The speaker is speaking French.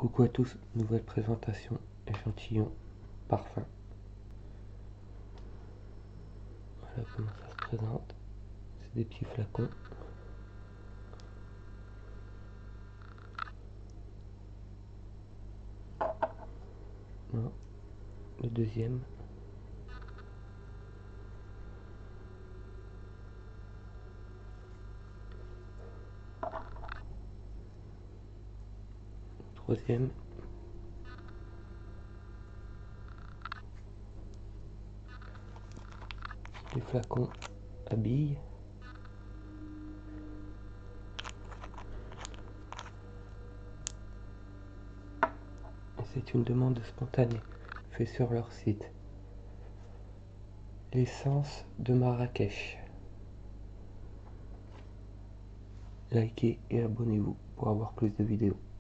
Coucou à tous, nouvelle présentation, échantillon, parfum. Voilà comment ça se présente. C'est des petits flacons. Voilà. Le deuxième. Troisième. Les flacons à billes. Et c'est une demande spontanée, faite sur leur site. L'essence de Marrakech. Likez et abonnez-vous pour avoir plus de vidéos.